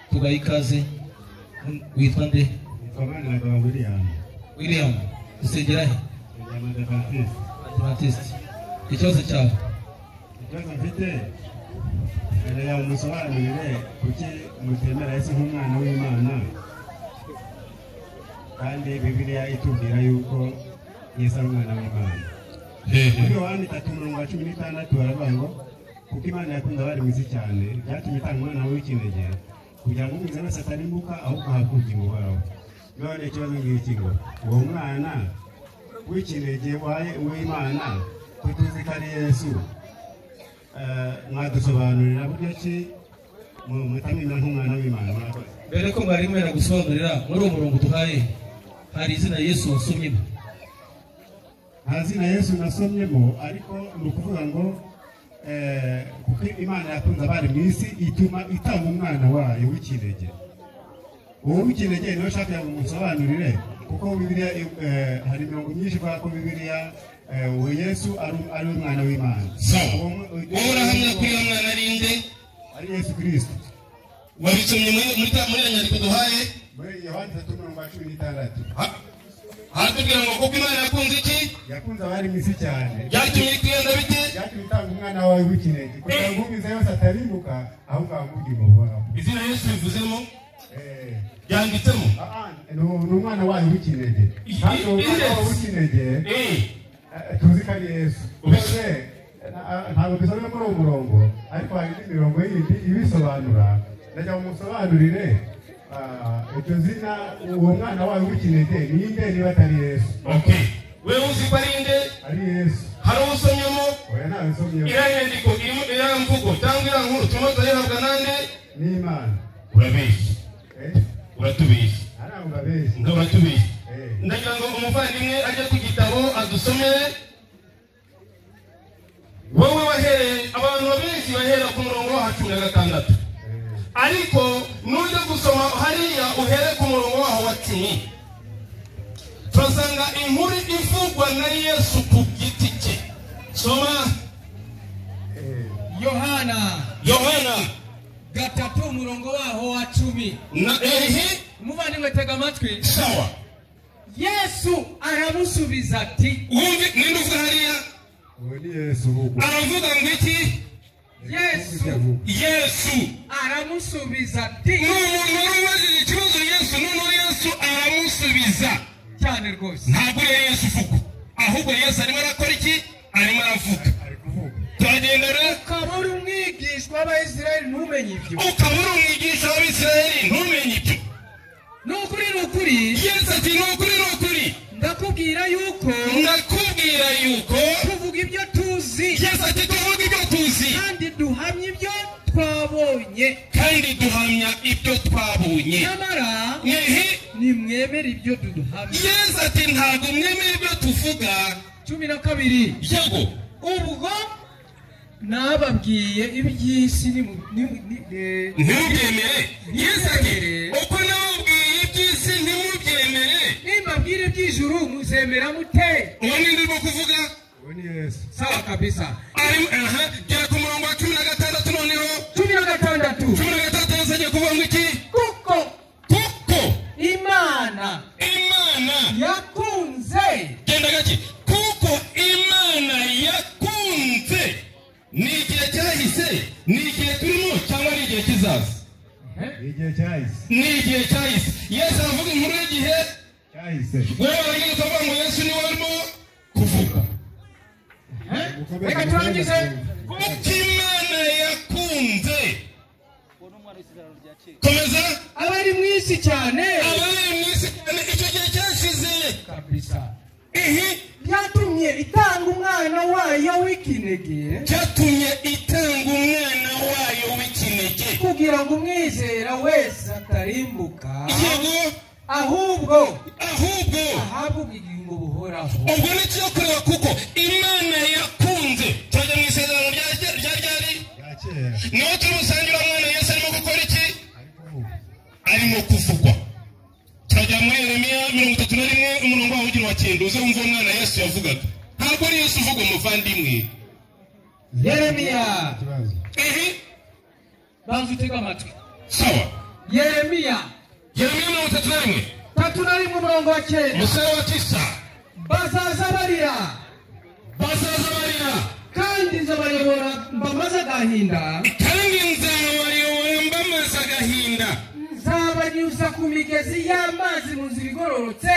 tugaye ikaze. Witwa nde? William. Usengera he? Adventist. Ikibazo cyawe? Ikibazo mfite ya umusobanurire kuki mutemera Yesu nk'umwana w'Imana kandi Bibiliya itubwira yuko Yesu ari umwana w'Imana. Muri Yohana 3:16 baravuga ngo kuko Imana yakunda abari mu isi cyane byatumye itanga umwana w'ikinege kugira ngo umwiza wese atarimbuka ahubwo ahabwe ubugingo buhoraho. None ikibazo ngiki ngo uwo mwana w'ikinege w'Imana tuzi ko ari Yesu, mwadusobanurira buryo ki mutamenya nk'umwana w'Imana? Mbere ko mwari mwera gusobanurira muri uwo murongo tuhaye hari izina Yesu wasomyemo? Nta zina Yesu nasomyemo, ariko ni ukuvuga ngo kuko Imana yakunze abari mu isi ituma itanga umwana wayo w'ikinege. Uwo w'ikinege niwe nshaka ngo musobanurire, kuko Bibiliya hari imirongo myinshi ivuga ko Bibiliya uwo Yesu ari umwana w'Imana. Wowe urahamya ko uyu mwana ari nde? Ari Yesu Kristo. Wabisomye muri nyandiko duhaye? Muri Yohana 3:16. Haratubwira ngo kuko Imana yakunze iki? Yakunze abari mu isi cyane. Byatumye kwiyenda bite? Byatumye itanga umwana wawe w'ikinege kugira ngo umwiza wese atarimbuka ahubwo ahabwe ubugingo buhoraho. Izina Yesu bivuzemo? Yanditsemo? Ni umwana wawe w'ikinege. Kandi uwo mwana wawe w'ikinege tuzi ko ari Yesu. Ntabwo dusomye muri uwo murongo, ariko hari indi mirongo yindi ibisobanura. Ndagira ngo musobanurire iryo zina uwo mwana wawe w'ikinege ninde niba atari Yesu? Okay. Wewe uzi ko ari nde? Ari Yesu. Hari usomyemo? Oya nta usomyemo. Iranyandiko iramvugo cyangwa irankuru tumaze yahabwa nande? Ni Imana. Urabeshya. Uratubeshya. Ntabwo urabeshya. Ngo uratubeshya. Ndagira ngo umuvandimwe ajye ku gitabo adusomere. Wowe wahereye abantu benshi bahera ku murongo wa 16. Ariko nujya gusoma hariya uhere ku murongo waho wa 10. Turasanga inkuru ivugwa na Yesu ku giti cye. Soma Yohana 3 umurongo waho wa 10. Umuvandimwe tega amatwi. Sawa. Yesu aramusubiza ati, wumve ninde uvuga hariya? Uwo ni Yesu. Aravuga ngo iki? Yesu aramusubiza ati, n'umuntu ikibazo Yesu aramusubiza cyane rwose. Ntabwo Yesu uvuga, ahubwo Yesu arimo arakora iki? Arimo aravuga. Turagenda rero, ukabura umwigishwa w'Abisirayeli ntumenye ibyo. Ukabura umwigishwa w'Abisirayeli ntumenye ibyo. Nukuri Yesu ati nukuri ndakubwira yuko tuvuga ibyo tuzi. Yesu ati tuvuga ibyo tuzi kandi duhamya ibyo twabonye nyamara nimwemere ibyo duhamya. Yesu ati ntabwo mwemere ibyo tuvuga. 12 yego ubwo nababwiye iby'isi ntimubyemere. Yesu ati uko nababwiye iby'isi ntimubyemere, nimbabwire iby'ijuru muzemera mute? Uwo ni ndimo kuvuga? Uwo ni Yesu. Sawa kabisa. Gera ku murongo wa 16 noneho. 16 yasagiye kuvuga ngo iki? Kuko Imana yakunze. Genda gake. Kuko Imana yakunze. Ni igihe cyahise, ni igihe turimo cyangwa ni igihe kizaza? Ni igihe cyahise. Yesu aravuga inkuru y'igihe cyahise. Wewe wari kuvuga ngo Yesu ni warimo kuvuga. Reka turangize. Kuko Imana yakunze. Komeza. Abari mu isi cyane. Icyo gihe cyashize kabisa. Byatumye itanga umwana wayo w'ikinege. Kugira ngo umwizera wese atarimbuka, ahubwo ahabwe ubugingo buhoraho. Ubwo ni cyo kureba kuko Imana yakunze. Tujya mu isezerano rya ryari? Niho tumusangira umwana Yesu arimo gukora iki? Arimo kuvugwa. Tujya muri Yeremiya 31 umurongo wa 9 uze wumva umwana Yesu yavugaga. Ntabwo ari Yesu uvuga umuvandimwe. Yeremiya. Banzu tega amatwi. Sawa. Yeremiya 31 umurongo wa 9 umusore wa 9 bazazabarira kandi nzabayobora mbamaze agahinda nzabanyuza ku migezi y'amazi mu nzira igororotse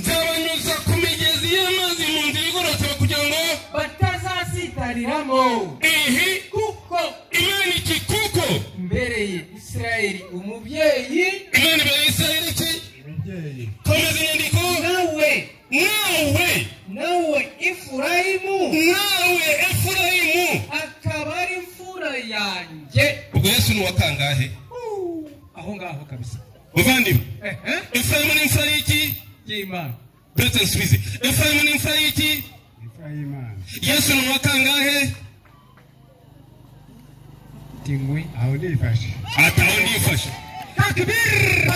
kugira ngo batazasitariramo kuko Imana iki kuko mbereye Isirayeli umubyeyi Imana ibereye Isirayeli iki umubyeyi komeza inyandiko nawe Efurayimu akaba ari imfura yanjye. ubwo Yesu ni wakangahe aho ngaho kabisa muvandimwe Efurayimu ni imfura y'iki y'Imana Brother Swiss Efurayimu ni imfura y'iki Imana Yesu ni wakangahe tingwi aho nifashe ataho nifashe takbir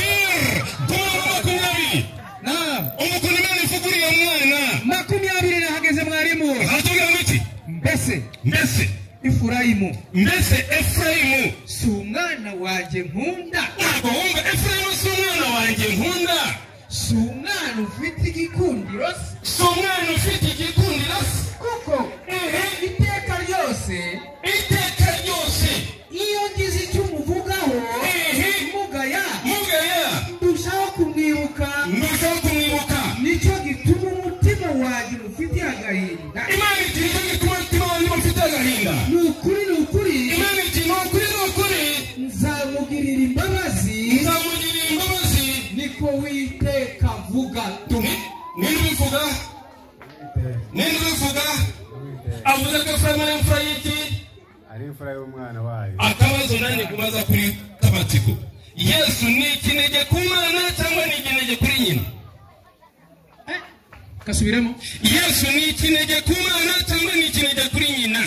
naam umukuru Imana ifuguriye umwana 20 nahageze mwarimu hatugira iki mbese Efurayimu si umwana wanjye nkunda. ntabwo wumva Efurayimu si umwana wanjye nkunda si umwana ufite igikundiro kuko iteka ryose iyo ngize icyo umuvugaho mugaya ndushaho kumwibuka nicyo gituma umutima wanjye ufite agahinda. Imana iti nicyo gituma umutima wanjye ufite agahinda ni ukuri Imana iti ni ukuri nzamugirira imbabazi niko witeka avuga. ninde ubivuga avuze ko Efurayimu ari imfura y'iki ari imfura y'umwana wayo. akabazo nanjye kubaza kuri tabatiko Yesu ni ikinege ku Mana cyangwa ni ikinege kuri nyina kasubiremo Yesu ni ikinege ku Mana cyangwa ni ikinege kuri nyina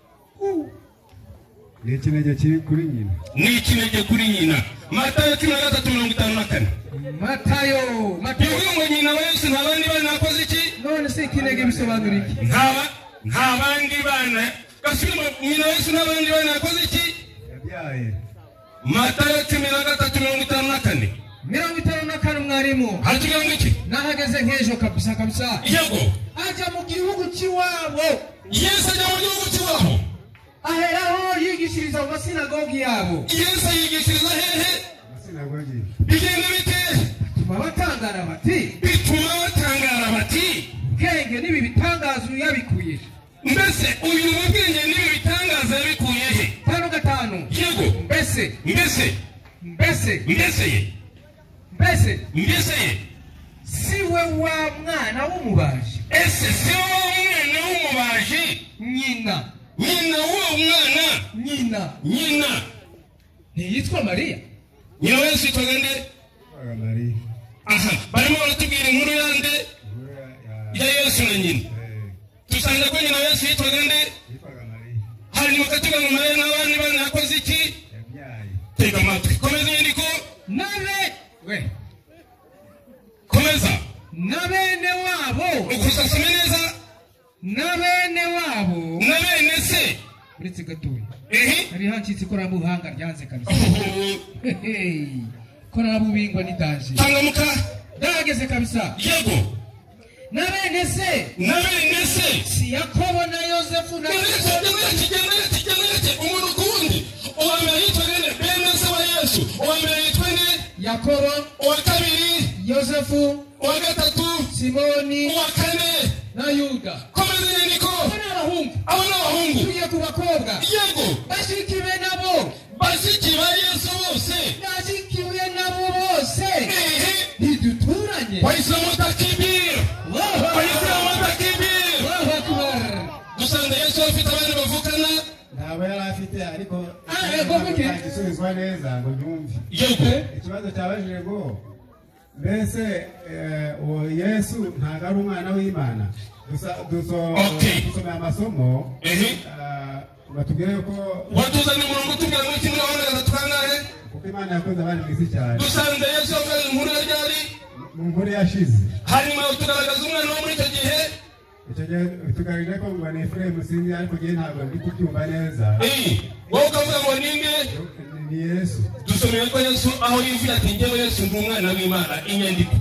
Ni ikinege kiri kuri nyina. ni ikinege kuri nyina Matayo 13:54 Matayo ngo nyina wa Yesu nta bandi bana akoze iki none se ikinege bisobanura iki? nta bandi bana gasubiramo nyina wa Yesu nta bandi bana akoze iki Yabyaye. Matayo 13:54 54 mwarimu hatugira ngo iki nahageze nk'ejo kabisa yego ajya mu gihugu cy'iwabo. Yesu ajya mu gihugu cy'iwabo aheraho yigishiriza mu masinagogi yabo. Yesu yigishiriza hehe Masinagogi. bigenda bite bituma batangara bati ubwenge n'ibi bitangazo yabikuye. mbese uyu mubwenge n'ibi bitangaza yabikuye he 5 yego mbese ye siwe wa mwana w'umubaji. ese si wa mwana w'umubaji nyina w'uwo mwana nyina ntiyitwa Mariya. nyina wa Yesu yitwaga nde Mariya. aha barimo baratubwira inkuru yande ya Yesu na nyina tusanze ko nyina wa Yesu yitwaga nde hanyuma katuga ngo Mariya n'abandi bana yakoze iki Yabyaye. tega amatwi komeza inyandiko komeza na bene wabo ukusasome neza na bene se uretse gatoya hari hancitse ikoranabuhanga ryanze kabisa. Ikoranabuhingwa nitaje tangamuka ndageze kabisa yego na bene se si Yakobo na Yosefu na umuntu kundi uwa mbere yitwa bene se wa Yesu uwa mbere yitwa Yakobo uwa kabiri Yosefu uwa gatatu Simoni uwa kane na Yuda. komeza inyandiko abo n'abahungu tugiye ku bakobwa yego bashikiwe nabo bashyikiwe Yesu bose ntiduturanye. Waislamu takibir dusanga Yesu afite abana bavukana Ntabwo yari afite ariko gisubizwa neza ngo nyumve. yego Ikibazo cyabajije ngo mbese uwo Yesu ntabwo ari umwana w'Imana. Dusoma amasomo batubwire ko watuzanye umurongo tubwira ngo kimwe wabona gatwangahe kuko Imana yakoze abandi mwisi cyane. dusanga Yesu avuga inkuru ryari Mu nkuru yashize. hanyuma tugaragaza umwana wo muri icyo gihe tugaragaje ko ngo ni Efurayimu sinzi ariko ngiye ntabwo ndi kubyumva neza. wowe ukavuga ngo ninde Ni Yesu. dusomeye ko Yesu aho yivugira ati njyewe Yesu ndi umwana w'Imana inyandiko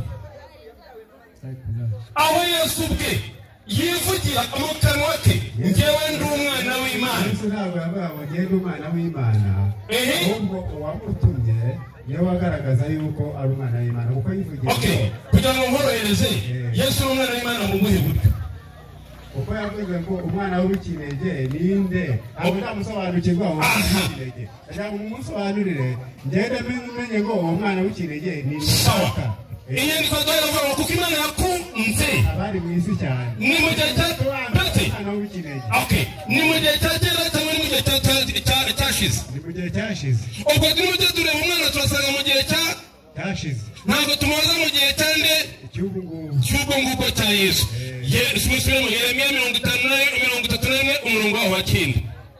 aho Yesu ubwe yivugira mu kanwa ke njyewe ndi umwana w'Imana. Yesu ntabwo yavuga ngo njyewe ndi umwana w'Imana, ahubwo uwamutumye niwe wagaragaza yuko ari umwana w'Imana kuko yivugira kugira ngo nkorohereze Yesu ni umwana w'Imana mu buhe buryo? Uko yavuze ngo umwana w'ikinege ninde ntabwo ndamusobanukirwa w'ikinege ajya mu musobanurire ngende menye ngo uwo mwana w'ikinege ni nshaka inyandiko zaravuga ngo kuko Imana yakunze abari mu isi cyane ni mu gihe cya umwana w'ikinege. Ni mu gihe cya kera cyangwa ni mu gihe cyashize? Ni mu gihe cyashize. Ubwo turimo tureba umwana turasanga mu gihe cyashize, ntabwo tumubaza mu gihe cyande cy'ubwo ngubwo cya Yesu. Yesu musubire mu Yeremiya 51 umurongo wa 9.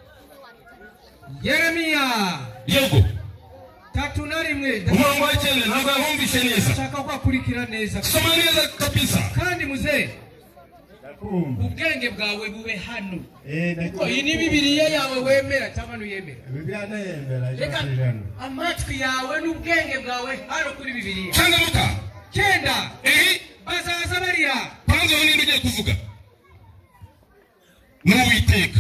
Yeremiya yego 3:1 umurongo wa 9 ntabwo yahumvise neza. Shaka kwakurikira neza. Soma neza kabisa. Kandi muzee ubwenge bwawe bube hano. Iyi ni Bibiliya yawe wemera cyangwa ntuyemera? Bibiliya ndayemera. Amatwi yawe n'ubwenge bwawe hano kuri Bibiliya. Changamuka 9 bazaza barira. Kwanza wewe ndio kuvuga n'Uwiteka.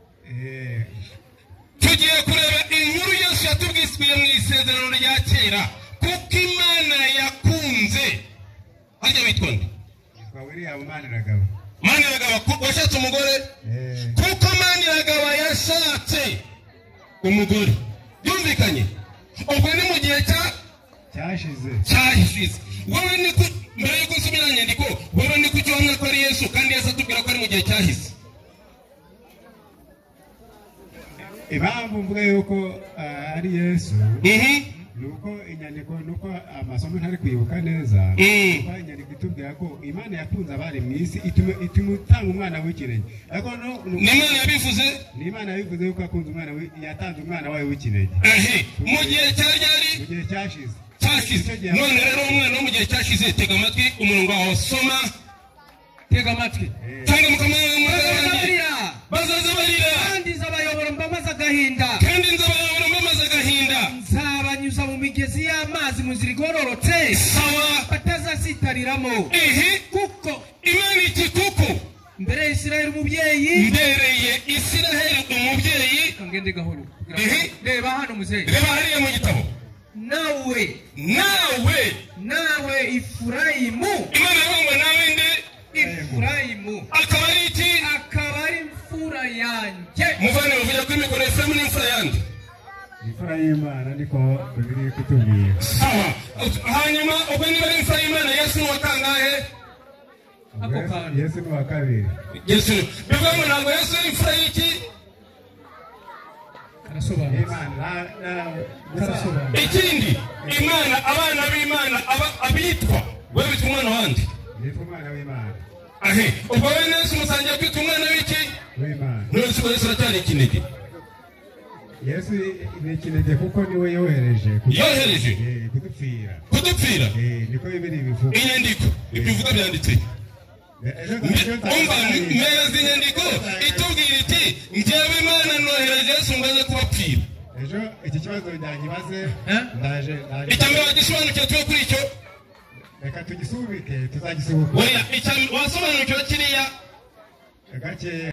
Tugiye kureba inkuru Yesu yatubwiswe mu isezerano rya kera kuko Imana yakunze ajya bitwonde William Maniragaba. Maniragaba washatse umugore kuko Maniragaba yashatse umugore yumvikanye. Ubwo ni mu gihe cyashize wowe ni mbere yo gusubira nyandiko wowe ni kucyona ko ari Yesu kandi Yesu atubwira ko ari mu gihe cyahise. Impamvu mvuga yuko ari Yesu nuko inyandiko nuko amasomo ntari kwibuka neza kuko inyandiko itubwira ko Imana yakunze abari mu isi itumutanga umwana w'ikinege ariko ni Imana yabivuze. Ni Imana yabivuze yuko yakunze umwana yatanze umwana wayo w'ikinege mu gihe cyari mu gihe cyashize. None rero umwana mu gihe cyashize tega amatwi umurongo wawe soma tega amatwi cyangwa mukamurira bazaza barira kandi nzabayobora mbamaze agahinda nzabanyuza mu migezi y'amazi mu nzira igororotse sawa batazasitariramo kuko Imana iki kuko mbere Isiraheli umubyeyi kangende gahoro reba hano muzee reba hariya mu gitabo nawe Efurayimu Imana yavuga nawe nde Efurayimu akaba ari iki akaba ari imfura yanjye. Muvane bavuga ko imikoro Efurayimu ni imfura yanjye. Imfura y'Imana niko Bibiliya kutubwira. Sawa hanyuma ubwo niba ari imfura y'Imana Yesu ni wakangahe? Yesu ni wa kabiri. Yesu bivuga ngo ntabwo Yesu ni imfura y'iki? Ikindi Imana abana b'Imana abitwa wewe bitwa umwana wandi umwana w'Imana. Ubwo wewe Yesu musangiye kwitwa umwana w'iki? W'Imana. Yesu aracyari ikinege. Yesu ni ikinege kuko niwe yohereje kudupfira niko Bibiliya bivuga. Inyandiko ibivuga byanditse umva neza inyandiko itubwira iti njyewe Imana nohereje Yesu ngo aze kubapfira. Ejo iki kibazo ndangibaze ndaje icyambere wagisobanukiwe tuwe kuri icyo reka tugisubike tuzagisubika wasobanukiwe kiriya gake